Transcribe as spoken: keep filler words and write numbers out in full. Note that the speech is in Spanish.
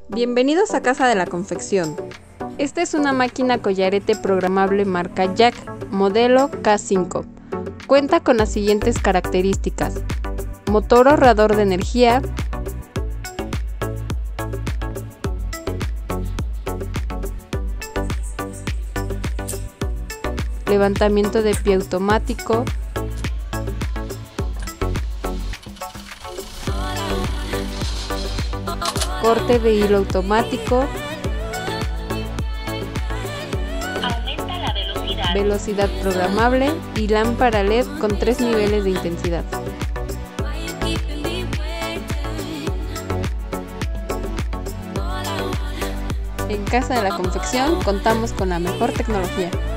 Bienvenidos a Casa de la Confección. Esta es una máquina collarete programable marca Jack, modelo K cinco. Cuenta con las siguientes características: motor ahorrador de energía, levantamiento de pie automático, corte de hilo automático, aumenta la velocidad, velocidad programable y lámpara L E D con tres niveles de intensidad. En Casa de la Confección contamos con la mejor tecnología.